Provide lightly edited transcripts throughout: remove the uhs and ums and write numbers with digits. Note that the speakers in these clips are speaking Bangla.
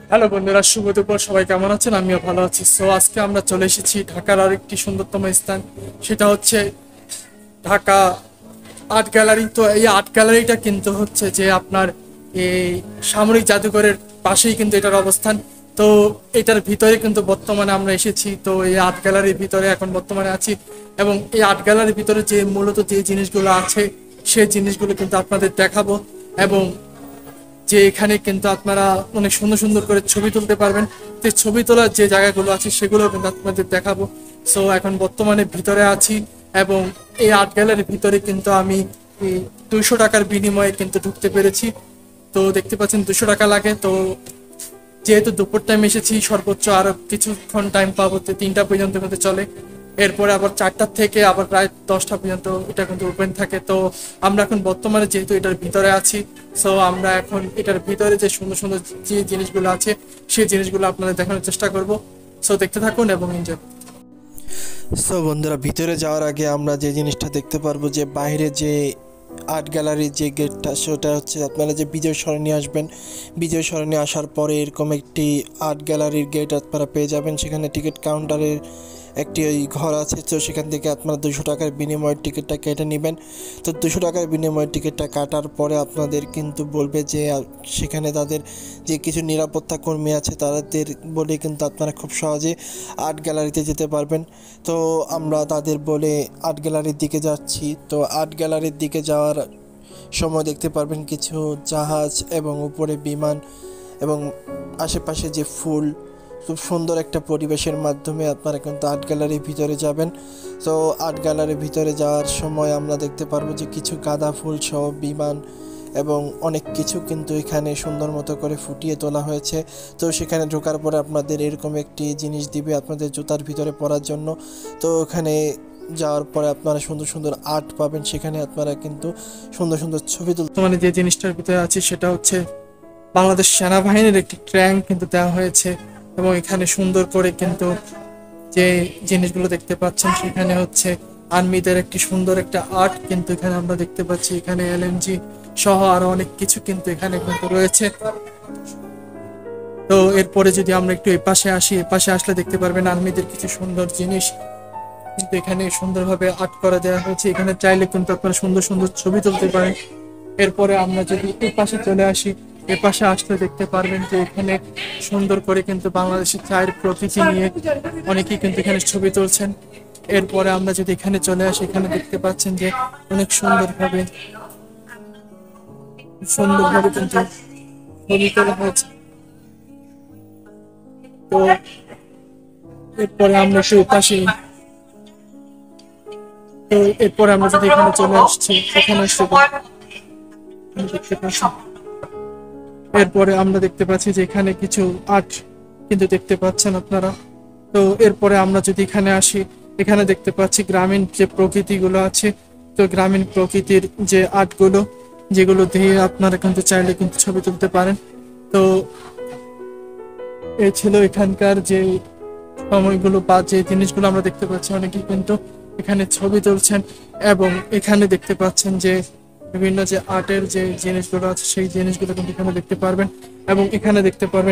হ্যালো বন্ধুরা, শুভ দুপুর। সবাই কেমন আছেন? আমিও ভালো আছি। সো আজকে আমরা চলে এসেছি ঢাকার আরেকটি সুন্দরতম স্থান, সেটা হচ্ছে ঢাকা আর্ট গ্যালারি। তো এই আর্ট গ্যালারিটা কিন্তু হচ্ছে যে আপনার এই সামরিক জাদুঘরের পাশেই কিন্তু এটার অবস্থান। তো এটার ভিতরে কিন্তু বর্তমানে আমরা এসেছি। তো এই আর্ট গ্যালারির ভিতরে এখন বর্তমানে আছি, এবং এই আর্ট গ্যালারির ভিতরে যে মূলত যে জিনিসগুলো আছে সেই জিনিসগুলো কিন্তু আপনাদের দেখাবো। এবং যে এখানে কিন্তু আপনারা অনেক সুন্দর সুন্দর করে ছবি তুলতে পারবেন। যে ছবি তোলার যে জায়গাগুলো আছে সেগুলো কিন্তু আপনাদের দেখাবো। সো এখন বর্তমানে ভিতরে আছি, এবং এই আর্ট গ্যালারির ভিতরে কিন্তু আমি 200 টাকার বিনিময়ে কিন্তু ঢুকতে পেরেছি। তো দেখতে পাচ্ছেন 200 টাকা লাগে। তো যেহেতু দুপুর টাইম এসেছি, সর্বোচ্চ আরো কিছুক্ষণ টাইম পাবো, তো 3টা পর্যন্ত কিন্তু চলে। এরপরে আবার 4টার থেকে আবার প্রায় 10টা পর্যন্ত এটা কিন্তু ওপেন থাকে। তো আমরা এখন বর্তমানে যেহেতু এটার ভিতরে আছি, সো আমরা এখন এটার ভিতরে যে সুন্দর সুন্দর যে জিনিসগুলো আছে সেই জিনিসগুলো আপনাদের দেখানোর চেষ্টা করব। সো দেখতে থাকুন এবং এনজয়। সো বন্ধুরা, ভিতরে যাওয়ার আগে আমরা যে জিনিসটা দেখতে পারবো যে বাইরে যে আর্ট গ্যালারির যে গেটটা, সেটা হচ্ছে আপনারা যে বিজয় সরণি আসবেন, বিজয় সরণি আসার পরে এরকম একটি আর্ট গ্যালারির গেট আপনারা পেয়ে যাবেন। সেখানে টিকিট কাউন্টারের একটি ওই ঘর আছে। তো সেখান থেকে আপনারা 200 টাকার বিনিময়ে টিকিটটা কেটে নেবেন। তো 200 টাকার বিনিময়ে টিকিটটা কাটার পরে আপনাদের কিন্তু বলবে যে সেখানে তাদের যে কিছু নিরাপত্তা কর্মী আছে তাদের বলে কিন্তু আপনারা খুব সহজে আর্ট গ্যালারিতে যেতে পারবেন। তো আমরা তাদের বলে আর্ট গ্যালারির দিকে যাচ্ছি। তো আর্ট গ্যালারির দিকে যাওয়ার সময় দেখতে পারবেন কিছু জাহাজ এবং উপরে বিমান এবং আশেপাশে যে ফুল, খুব সুন্দর একটা পরিবেশের মাধ্যমে আপনারা কিন্তু আর্ট গ্যালারির ভিতরে যাবেন। তো আর্ট গ্যালারির ভিতরে যাওয়ার সময় আমরা দেখতে পারবো যে কিছু গাঁদা ফুল সহ বিমান এবং অনেক কিছু কিন্তু এখানে সুন্দর মতো করে ফুটিয়ে তোলা হয়েছে। তো সেখানে ঢোকার পরে আপনাদের এরকম একটি জিনিস দিবে আপনাদের জুতার ভিতরে পরার জন্য। তো ওখানে যাওয়ার পরে আপনারা সুন্দর সুন্দর আর্ট পাবেন, সেখানে আপনারা কিন্তু সুন্দর সুন্দর ছবি তুলতে। বর্তমানে যে জিনিসটার ভিতরে আছি সেটা হচ্ছে বাংলাদেশ সেনাবাহিনীর একটি ট্র্যাঙ্ক কিন্তু দেওয়া হয়েছে, এবং এখানে সুন্দর করে কিন্তু যে জিনিসগুলো দেখতে পাচ্ছেন সেখানে হচ্ছে আর্মিদের একটি সুন্দর একটা আর্ট কিন্তু এখানে আমরা দেখতে পাচ্ছি। এখানে এলএমজি সহ আরো অনেক কিছু কিন্তু এখানে কিন্তু রয়েছে। তো এরপরে যদি আমরা একটু এপাশে আসি, এপাশে আসলে দেখতে পারবেন আর্মিদের কিছু সুন্দর জিনিস কিন্তু এখানে সুন্দরভাবে আর্ট করা দেওয়া হয়েছে। এখানে চাইলে কিন্তু আপনারা সুন্দর সুন্দর ছবি তুলতে পারেন। এরপরে আমরা যদি এই পাশে চলে আসি, এ পাশে আসলে দেখতে পারবেন যে এখানে সুন্দর করে কিন্তু বাংলাদেশের চায়ের প্রকৃতি নিয়ে অনেকেই কিন্তু এখানে ছবি তুলছেন। এরপরে আমরা যদি এখানে চলে আসি, এখানে দেখতে পাচ্ছেন যে অনেক সুন্দরভাবে সুন্দরভাবে কিন্তু ছবি তোলা হয়েছে। তো এরপরে আমরা সেই পাশে, তো এরপরে আমরা যদি এখানে চলে আসছি, এখানে আসতে দেখতে পাচ্ছি। এরপরে আমরা দেখতে পাচ্ছি যে এখানে কিছু আর্ট কিন্তু দেখতে পাচ্ছেন আপনারা। তো এরপরে আমরা যদি এখানে আসি, এখানে দেখতে পাচ্ছি গ্রামীণ যে প্রকৃতিগুলো আছে। তো গ্রামীণ প্রকৃতির যে আর্টগুলো, যেগুলো দিয়ে আপনারা কিন্তু চাইলে কিন্তু ছবি তুলতে পারেন। তো এই ছিল এখানকার যে সময়গুলো বা যে জিনিসগুলো আমরা দেখতে পাচ্ছি, অনেকেই কিন্তু এখানে ছবি তুলছেন। এবং এখানে দেখতে পাচ্ছেন যে বিভিন্ন যে আর্টের যে জিনিসগুলো আছে সেই জিনিসগুলো কিন্তু এখানে দেখতে পারবেন। এবং এখানে দেখতে পারবেন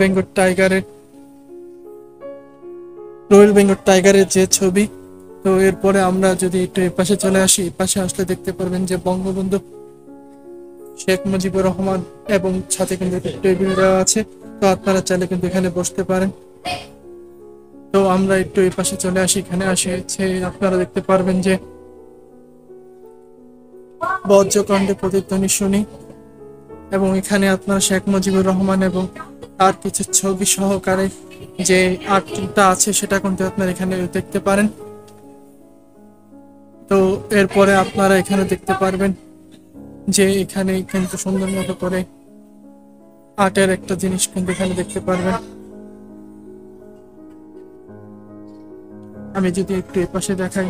রয়্যাল বেঙ্গল টাইগারের যে ছবি। তো এরপরে আমরা যদি একটু এপাশে চলে আসি, এপাশে আসলে দেখতে পারবেন যে বঙ্গবন্ধু শেখ মুজিবুর রহমান এবং সাথে কিন্তু একটা টেবিল দেওয়া আছে। তো আপনারা চাইলে কিন্তু এখানে বসতে পারেন। তো আমরা একটু এই পাশে চলে আসি, এখানে আসে আপনারা দেখতে পারবেন যে বজ্রকণ্ঠে প্রতিধ্বনি শুনি। এবং এখানে আপনারা শেখ মুজিবুর রহমান এবং তার কিছু ছবি সহকারে যে আর্টটা আছে সেটা কিন্তু আপনারা এখানে দেখতে পারেন। তো এরপরে আপনারা এখানে দেখতে পারবেন যে এখানে কিন্তু সুন্দর মতো করে আর্টের একটা জিনিস কিন্তু এখানে দেখতে পারবেন। আমি যদি একটু এপাশে দেখাই,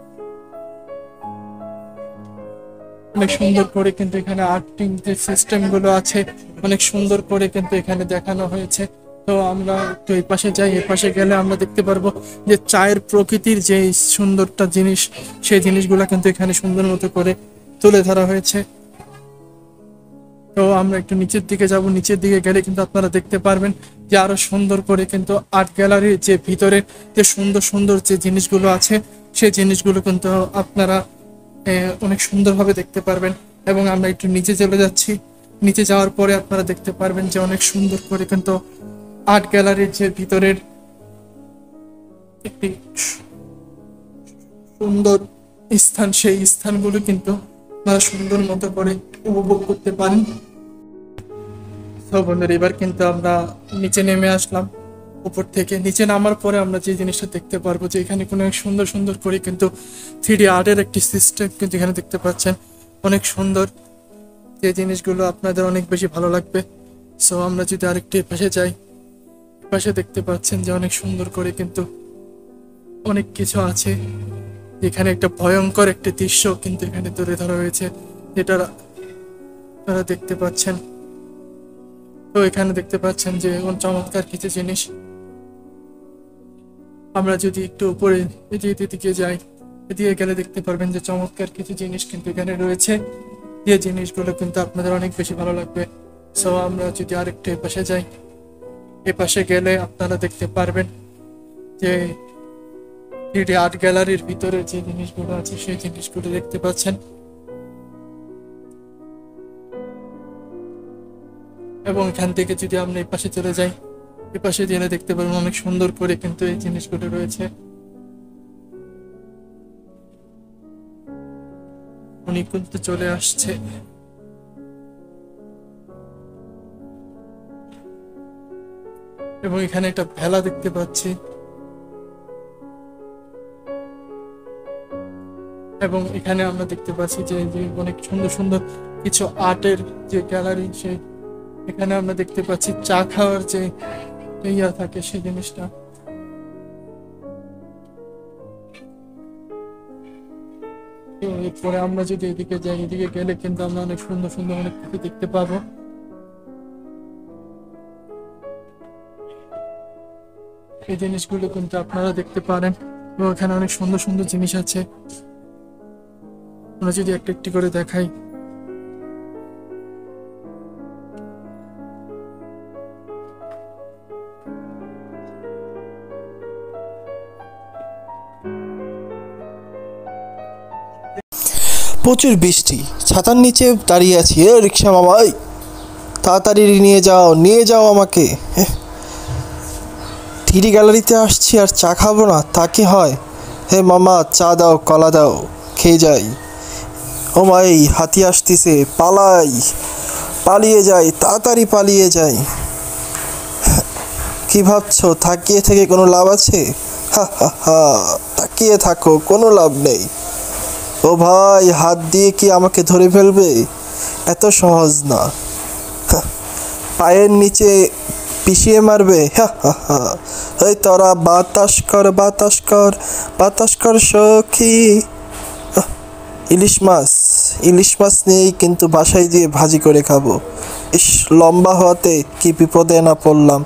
অনেক সুন্দর করে কিন্তু এখানে আর্টিং যে সিস্টেম গুলো আছে অনেক সুন্দর করে কিন্তু এখানে দেখানো হয়েছে। তো আমরা একটু এই পাশে যাই, এ পাশে গেলে আমরা দেখতে পারবো যে চায়ের প্রকৃতির যে সুন্দরটা জিনিস, সেই জিনিসগুলো কিন্তু এখানে সুন্দর মতো করে তুলে ধরা হয়েছে। তো আমরা একটু নিচের দিকে যাব, নিচের দিকে গেলে কিন্তু আপনারা দেখতে পারবেন যে আরো সুন্দর করে কিন্তু আর্ট গ্যালারির যে ভিতরে যে সুন্দর সুন্দর যে জিনিসগুলো আছে সেই জিনিসগুলো কিন্তু আপনারা অনেক সুন্দরভাবে দেখতে পারবেন। এবং আমরা একটু নিচে চলে যাচ্ছি, নিচে যাওয়ার পরে আপনারা দেখতে পারবেন যে অনেক সুন্দর করে কিন্তু আর্ট গ্যালারির যে ভিতরের একটি সুন্দর স্থান, সেই স্থানগুলো কিন্তু আপনারা সুন্দর মতো করে উপভোগ করতে পারেন। তো বন্ধুরা, এবার কিন্তু আমরা নিচে নেমে আসলাম। উপর থেকে নিচে নামার পরে আমরা যে জিনিসটা দেখতে পারবো যে এখানে কোনো এক সুন্দর সুন্দর করে কিন্তু 3D আর্টের একটি সিস্টেম কিন্তু এখানে দেখতে পাচ্ছেন, অনেক সুন্দর। যে জিনিসগুলো আপনাদের অনেক বেশি ভালো লাগবে। সো আমরা যদি আরেকটি পাশে যাই, পাশে দেখতে পাচ্ছেন যে অনেক সুন্দর করে কিন্তু অনেক কিছু আছে। এখানে একটা ভয়ঙ্কর একটি দৃশ্য কিন্তু এখানে তুলে ধরা হয়েছে, যেটা আপনারা দেখতে পাচ্ছেন। তো এখানে দেখতে পাচ্ছেন যে চমৎকার কিছু জিনিস। আমরা যদি একটু উপরে এদিকে যাই, এদিকে গেলে দেখতে পারবেন যে চমৎকার কিছু জিনিস কিন্তু এখানে রয়েছে, যে জিনিসগুলো কিন্তু আপনাদের অনেক বেশি ভালো লাগবে। সো আমরা যদি আরেকটু এপাশে যাই, এপাশে গেলে আপনারা দেখতে পারবেন যে 3D আর্ট গ্যালারির ভিতরে যে জিনিসগুলো আছে সেই জিনিসগুলো দেখতে পাচ্ছেন। এবং এখান থেকে যদি আমরা এই পাশে চলে যাই, এ পাশে গেলে দেখতে পারবেন অনেক সুন্দর করে কিন্তু এই জিনিসগুলো রয়েছে। উনি কিন্তু চলে আসছে। এবং এখানে একটা ভেলা দেখতে পাচ্ছি। এবং এখানে আমরা দেখতে পাচ্ছি যে অনেক সুন্দর সুন্দর কিছু আর্টের যে গ্যালারি, সেই এখানে আমরা দেখতে পাচ্ছি চা খাওয়ার যে ইয়া থাকে সেই জিনিসটা। তো এরপরে আমরা যদি এদিকে যাই, এদিকে গেলে কিন্তু আমরা অনেক সুন্দর সুন্দর অনেক কিছু দেখতে পাবো। এই জিনিসগুলো কিন্তু আপনারা দেখতে পারেন এবং এখানে অনেক সুন্দর সুন্দর জিনিস আছে। আমরা যদি একটা একটি করে দেখাই, প্রচুর বৃষ্টি, ছাতার নিচে দাঁড়িয়ে আছি। রিক্সা মামাই, তাড়াতাড়ি নিয়ে যাও আমাকে। 3D গ্যালারিতে আসছি আর চা খাবো না তা কি হয়? হে মামা, চা দাও, কলা দাও, খেয়ে যাই। ও মাই, হাতি আসতেছে, পালিয়ে যাই, তাড়াতাড়ি পালিয়ে যাই। কি ভাবছো, তাকিয়ে থেকে কোনো লাভ আছে? হা হা হা, তাকিয়ে থাকো, কোনো লাভ নেই। ও ভাই, হাত দিয়ে কি আমাকে ধরে ফেলবে? এত সহজ না। পায়ের নিচে পিষিয়ে মারবে? হা হা হা। এই তোরা বাতাস কর সখী। ইলিশ মাছ নিয়েই কিন্তু বাসায় দিয়ে ভাজি করে খাবো। ইস, লম্বা হওয়াতে কি বিপদে না পড়লাম।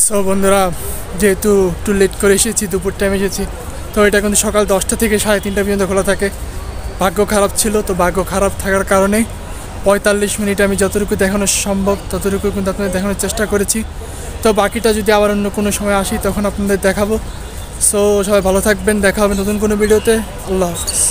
সো বন্ধুরা, যেহেতু একটু লেট করে এসেছি, দুপুর টাইমে এসেছি, তো এটা কিন্তু সকাল 10টা থেকে 3:30 পর্যন্ত খোলা থাকে। ভাগ্য খারাপ ছিল, তো ভাগ্য খারাপ থাকার কারণে 45 মিনিট আমি যতটুকু দেখানো সম্ভব ততটুকু কিন্তু আপনাদের দেখানোর চেষ্টা করেছি। তো বাকিটা যদি আবার অন্য কোনো সময় আসি তখন আপনাদের দেখাবো। সো সবাই ভালো থাকবেন, দেখা হবে নতুন কোনো ভিডিওতে। আল্লাহ হাফিজ।